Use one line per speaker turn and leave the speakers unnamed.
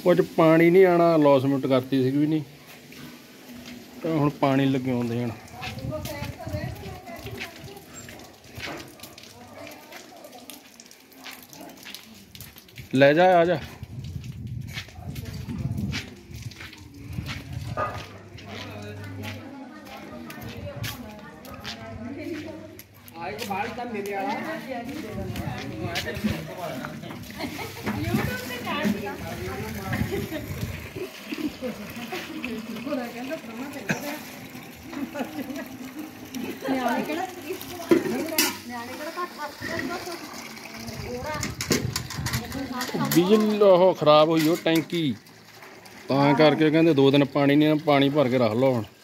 कुछ पानी नहीं आना, लॉसमेंट करती सी भी नहीं, तो हुण पानी लगे आउंदे हन। ले जा, आ जा। डीजल खराब हुई हो टैंकी, तां करके कहंदे 2 दिन पानी नहीं, पानी भर के रख लो हुण।